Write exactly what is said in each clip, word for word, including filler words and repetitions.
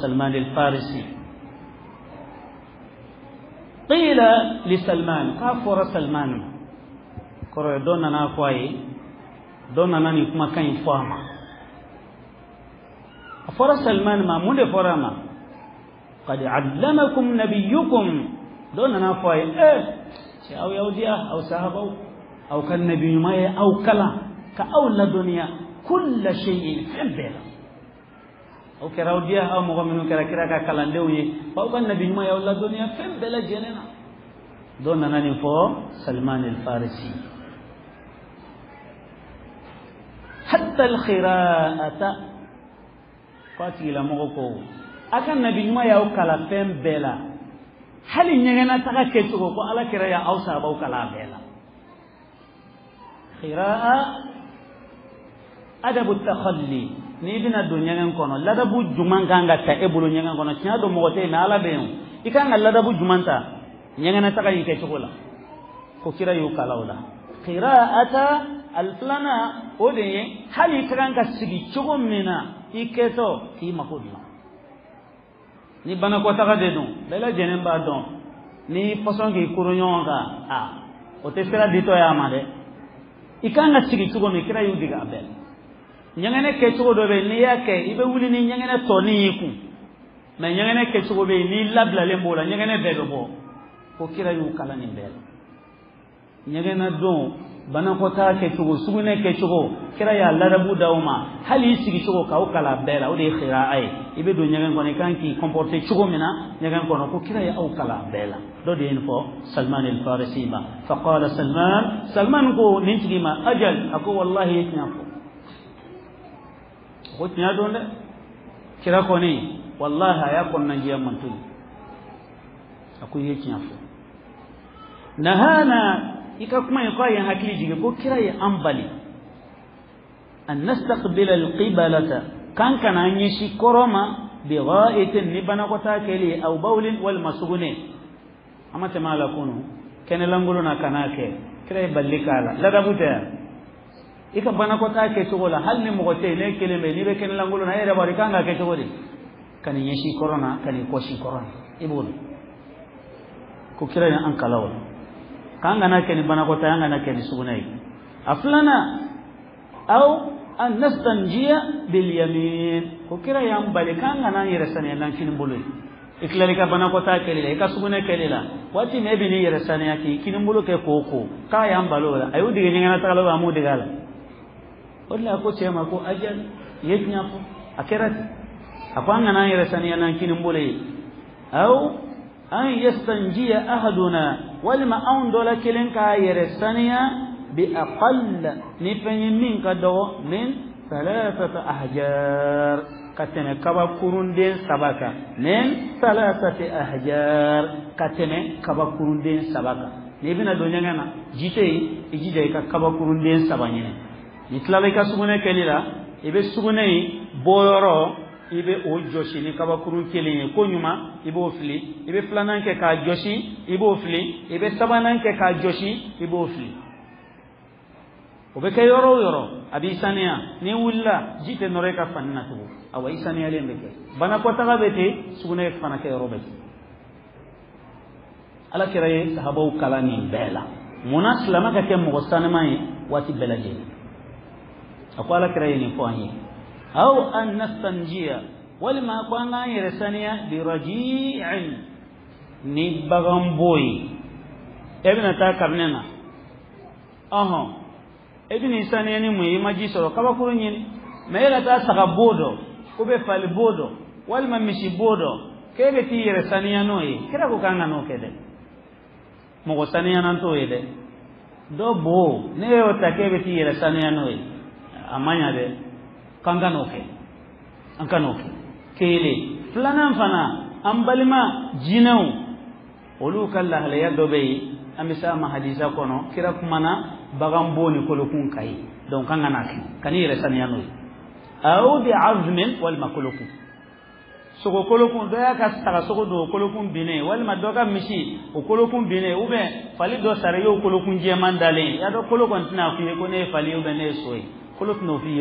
سلمان الفارسي. قيل لسلمان كافر سلمان كره دون نافوي دون ناني كما كان فاما فر سلمان ما مود فرما قد علمكم نبيكم دون نافوي ايه او يوديا او صحابه او كان نبي ما او كلا كاول الدنيا كل شيء في البلد او كراوديا او مؤمنون كرا كرا كالاندوي فاو كان نبي ما يا الله الدنيا في البلد جننا دون ناني فو سلمان الفارسي. حتى الخراءة قاتل مغكو أكن نبي ما يا كلا فين بلا هل ينجنا تكاكتو كو على كرا يا اوسا باو كلا بلا. خراءة أدب التخلي ni bina do nyangan kono ladabu juman kanga ta ebulu nyangan kono nya do mogote na ala beyo ikanga ladabu jumanta nyangana taka yike chokola ko kira yu kalawla qira'ata alflana ode hali kanka sigi chogo mina iketo ki makudla ni bana ko taka de don bela jenen ba don ni façon ki kurunyonga ah o te sera dito ya made ikanga sigi chogo mi kira yu diga abel nyangene ke chogo do be ni yake ibe wuli ni nyangene to ni yiku me nyangene ke chogo be ni labla le mbola nyangene be do bo ko kira yu kala ni bel nyangene do bana ko ta ke chogo sugune ke chogo kira ya ladabu dauma hali sigi chogo ka o kala bela o de khira ay ibe do nyangene ko ni kanki comporter chogo mina nyangene ko ko kira ya o kala bela do de info Salman al-Farisi ma fa qala Salman Salman ko ninti ma ajal ako wallahi yatnafo ko tinya donde kira ko ni wallahi ya kon nan jiya mantul akuy yake afo nahana ika kuma yaqay hakili jige ko kira ya ambali an nastaqbil alqibalata kan kana yin shi koroma bi gha'itin nibana ko ta kele aw bawlin wal masugune amma ta mala kunu kene langulo na kanake kira ballikala la dabuta ika bana ko ta ke togola hal ni mo gote ne kele me ni be ken langulo na ere bari kanga ke togodi kan yeshi corona kan ko shi corona ibul ko kira ni an kalaw kanga na ken bana ko ta yanga na ken sugunai aflana aw an nastanjiya bil yamin ko kira yam bali kanga na yere sane nan kin bulu iklari ka bana ko ta kele ka sugunai kele la wati me bi ni yere sane yaki kin bulu ke koko ka yam balola ayu dige ni ngana ta lo amu digala wala ko tema ko ajal yetnya ko akirat apanga na yirasani nan kinin bole aw an yastanjiya ahaduna wal ma aun dola kilen ka yirasaniya bi aqall ni fanyin min ka do min thalathata ahjar katene kaba kurunden sabaka min thalathati ahjar katene kaba kurunden sabaka ni bina do nyangana jite ijide ka kaba kurunden sabanyene nitlala ka sugune kelila ibe sugune boyoro ibe o joshi ni kaba kurun kelin ko nyuma ibe ofli ibe flanan ke ka joshi ibe ofli ibe sabanan ke ka joshi ibe ofli obe ke yoro yoro abi sania ni wulla jite nore ka fanna to awa isania lembe ke bana ko taga bete sugune fana ke yoro bete ala kiraye sahabau kalani bela munas lama ka ke mo sanamai wati belaje أقول لك رأيني فاني أو أن نستنجي ولما قلنا يرسانيا برجيع نبغم بوي ابن تاكرننا أها ابن إنسانيا نمي ماجي سرو كما كورنين ما يلا تاسع بودو كوبي فال بودو ولما مشي بودو كيف تي يرسانيا نوي كذا كوكانا نو كده مغسانيا نانتو يده دو بو نيو تكيف تي يرسانيا نوي amanya de kangano ke ankano ke kele flana fana ambalima jinau olu kala hala yado be amisa ma hadisa kono kira kumana bagamboni kolokun kai donc kangana ke kani resani yano au bi azmin wal makulukun sogo kolokun do ya ka saka sogo do kolokun bine wal madoka mishi o kolokun bine ube fali do sare yo kolokun je mandale ya do kolokun tina fi ko ne fali ube ne soyi kolok no fiyo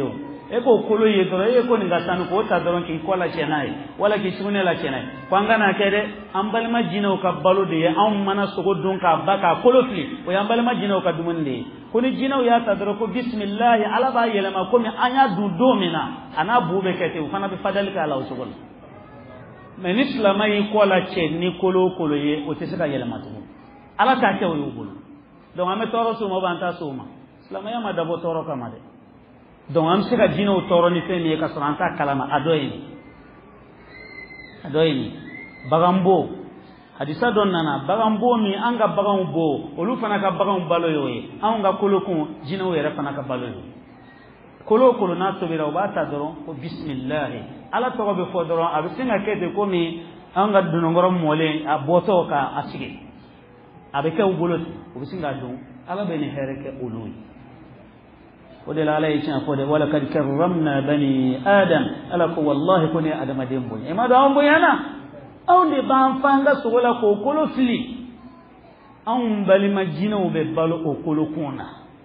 e ko kolo ye doro e ko ninga sanu ko ta doro ki ko la chenai wala ki sune la chenai kwanga na kede ambal majina ka balo de am mana sogo don ka baka kolo fli o ambal majina ka dumunde kuni jina ya ta doro ko bismillah ala ba yelema ko mi anya du domina ana bube kete fana be fadal ka ala usugol men islamai ko la chenni kolo kolo ye o te saka yelema to ala ta ke o yubul donc ame toro suma banta suma islamai ma dabo toro kama de donc am sika jino toro ni fe ni ka soranta kalama adoyini adoyini bagambo hadisa don nana bagambo mi anga bagambo olu fana ka bagambo balo yoye anga kolokun jino yere fana ka balo yoye kolo kolo na to bira obata doro ko bismillah ala to be fo doro abisinga kete ko mi anga dunongoro mole aboto ka asige abeke ubulot obisinga don ala be ni hereke ului ودل عليه شان فود ولا قد كرمنا بني آدم ألا كو والله كوني آدم ديمبو إما دام بيانا أو دي بام فانغا سولا كو كولو فلي أو بالي ما جينو ببالو أو كولو كونا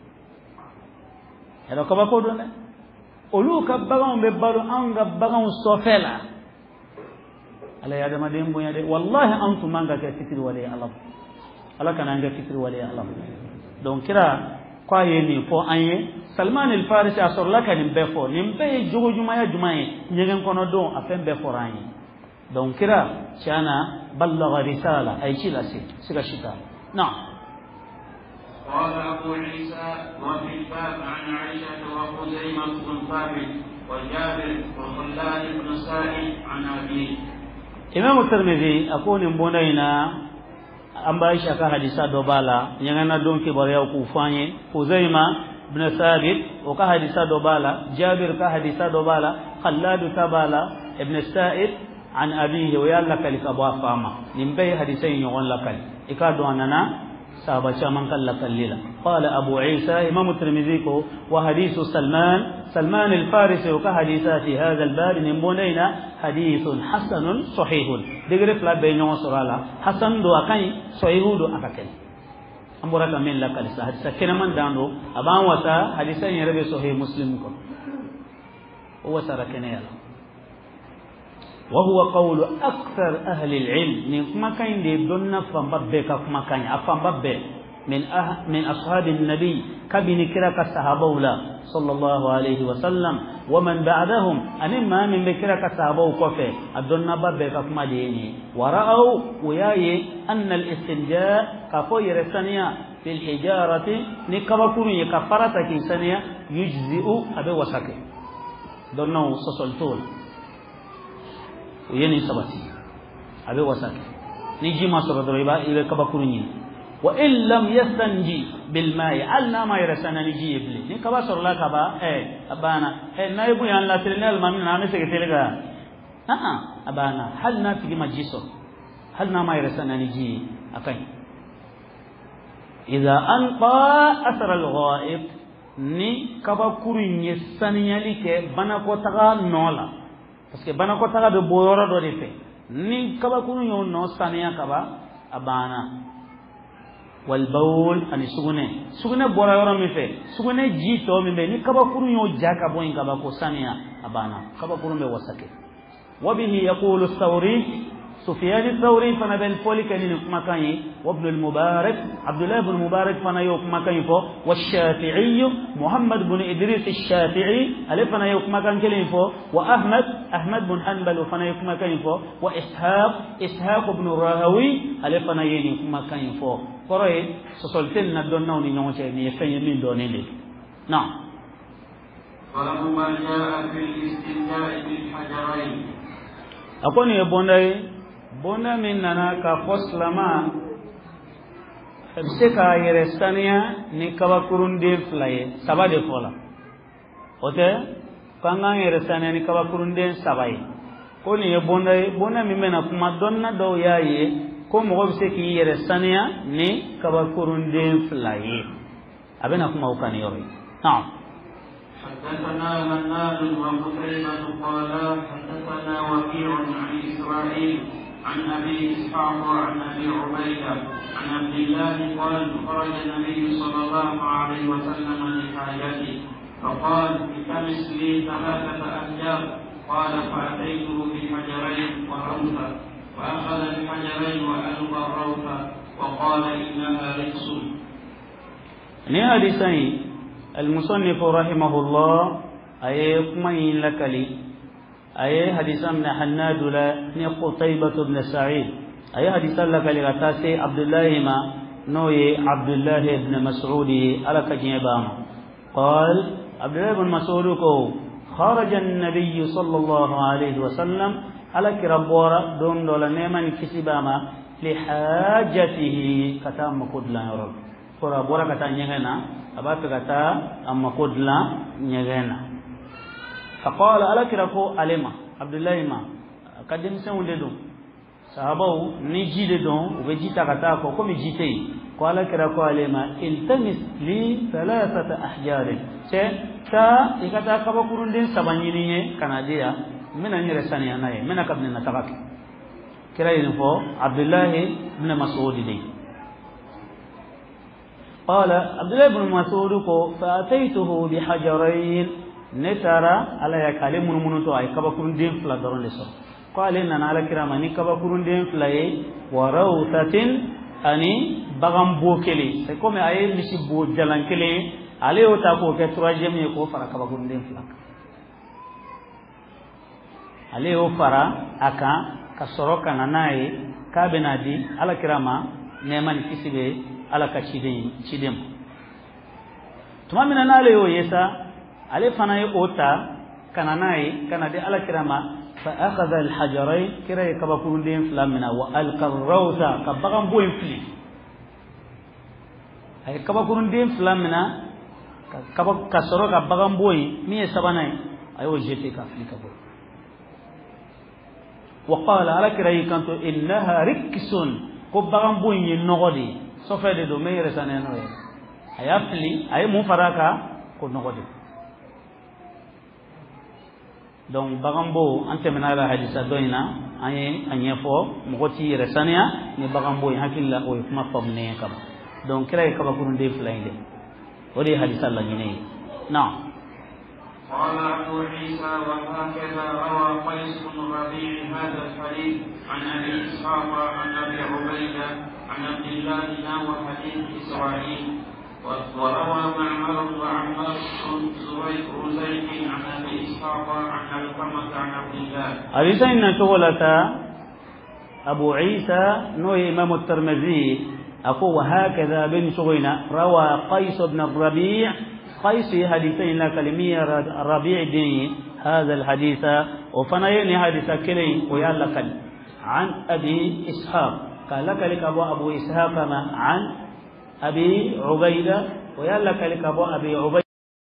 هذا كبا كودونا أولو كباغون ببالو أنغا باغون سوفيلا ألا آدم ديمبو يا والله أنتم مانغا كفكر ولي الله ألا كان أنغا فكر ولي الله دون كرا kwaye ni fo anye Salman al-Farisi asorla ka nimbe fo nimbe jogo jumaya jumaye nyegen kono do afen be fo ranye donc kira chana ballagha risala ay chila si siga shita na قال أبو عيسى وفي الباب عن عائشة وخزيمة بن ثابت وجابر وخلاد بن سائب عن أبيه إمام الترمذي أكون مبونينا amba Aisha ka hadisa do bala nyangana donki bare ku fanye Huzaima ibn Thabit o ka hadisa do bala Jabir ka hadisa do bala Khallad tabala ibn Sa'id an abihi wa yalla kalika ba fama nimbe hadisa nyon lakal ikado anana sahaba chaman kallaka lila qala Abu Isa Imam Tirmidhi ko wa hadithu Salman سلمان الفارسي وكحديثات في هذا الباب نمونينا حديث حسن صحيح دغري فلا بينو سرالا حسن دو اكاي صحيح دو اكاكل امبورا كامل لا كالسا حديث كنمان داندو ابان وسا حديث يربي صحيح مسلم كو هو سركنيا وهو قول اكثر اهل العلم نكما كاين دي دون فام بابك كما كاين افام بابك من أه من أصحاب النبي كبن كرك الصحابة صلى الله عليه وسلم ومن بعدهم أن ما من بكرك الصحابة كفى الدنيا بابك كما ديني ورأوا وياي أن الاستنجاء كفير ثانية في الحجارة نكبكم يكفرتك ثانية يجزئ أبي وسك دونه سسلطول ويني سبتي أبي وسك نيجي ما سر دريبا إلى كبكم وإن لم يستنجي بالماء علنا ما يرسنا نجي يبلي نكبا سر لا كبا إيه أبانا إيه نايبو يان لا تلنا المامين نامي سكتلقا آه أبانا هل ناتي ما جيسو هل نما يرسنا نجي أكاين إذا أنقى أثر الغائب ni kaba kuru nyesania like bana ko taga nola parce que bana ko taga be boyoro do defe ni kaba kuru yo no sania kaba abana wal bawl ani sugune sugune bora yoro mi fe sugune jito mi be ni kaba kuru yo jaka boy kaba ko sania abana kaba kuru me wasake wabihi yaqulu as-sawri سفيان الثوري فانا بن فولي كان مكاني وابن المبارك عبد الله بن المبارك فانا يوك مكاني فو والشافعي محمد بن ادريس الشافعي الف فانا يوك مكان كلين فو واحمد احمد بن حنبل فانا يوك مكاني فو واسحاق اسحاق بن راهوي الف فانا يوك مكاني فو قرأي سسلتنا دونو ني نوچه ني فني من دوني نعم ولما جاء في الاستنجاء بالحجرين اكون يبوناي bona min nana ka foslama sebse ka yerestania ni kaba kurunde flaye sabade fola ote kanga yerestania ni kaba kurunde sabai ko ni bona bona min mena kuma donna do yaye ko mo sebse ki yerestania ni kaba kurunde flaye abena kuma ukani yori na'am حدثنا مناد وقتيبة قال حدثنا وكيع عن إسرائيل عن أبي إسحاق وعن أبي عبيدة عن عبد الله قال خرج النبي صلى الله عليه وسلم لحاجته فقال التمس لي ثلاثة أحجار. قال فأتيته بحجرين وروثا فأخذ الحجرين وألقى الروثا وقال إنها رجس. ni hadisai المصنف رحمه الله أي كمين لكلي أي حديثا من حناد لا قتيبة بن سعيد أي حديثا لكلي غتاسي عبد الله ما نوي عبد الله بن مسعود على كجيبام قال عبد الله بن مسعود خرج النبي صلى الله عليه وسلم على كربورا دون دولا نيمان كسباما لحاجته كتام كدلا يرب كربورا كتا نيغنا أبات كتا أما كدلا نيغنا فقال على كرفو علما عبد الله ما قدم سون لدو صحابه نجي لدو وبجيتا كتا كوكو جيتي قال كرفو علما التمس لي ثلاثة أحجار ta ikata kaba kurundin sabanyini ye kanadia mina nyere sani anaye mina kabni natakaki kila info Abdullah ibn Mas'ud li qala Abdullah ibn Mas'ud ko faataytuhu bi hajarayn netara ala ya kalimun munuto ay kaba kurundin fla doron leso qala inna ala kirama ni kaba kurundin fla ye wa rawtatin ani bagam bokeli c'est comme ay misi bo jalankele ale o ta ko ke troisième ye ko fara kaba gunden flak ale o fara aka ka soroka nanaye ka benadi ala kirama neman kisibe ala ka chidin chidem tuma mina nale o yesa ale fana ye ota kananaye kanade ala kirama fa akhadha al hajarayn kiray kaba gunden flamina wa alqa rawta ka bagam boy fli ay kaba gunden flamina kaba kasoro ka bagam boy mi sabanay ayo jete ka flika boy wa qala ala kiray kanto innaha riksun ko bagam boy ni nogodi so fede do meere saneno e ayafli ay mu faraka ko nogodi donc bagam bo ante menala hadisa doina ay anyefo mugoti resania ni bagam boy hakilla o kuma famne kaba donc kiray kaba kurunde flainde ولي حديث الله ينهي نعم. قال أبو عيسى وهكذا روى قيس بن ربيع هذا الحديث عن أبي إسحاق عن أبي عبيدة عن عبد الله نحو حديث إسرائيل وروى معمر وعمار زريق رزيق عن أبي إسحاق عن علقمة عن عبد الله. أبي سيدنا شغلة أبو عيسى نوي إمام الترمذي أقول وهكذا بن شغينا روى قيس بن الربيع قيس حديثين كلمية الربيع دين هذا الحديث وفنيني حديث كلي ويالك عن أبي إسحاق قال لك لك أبو أبو إسحاق عن أبي عبيدة ويالك لك أبو أبي عبيدة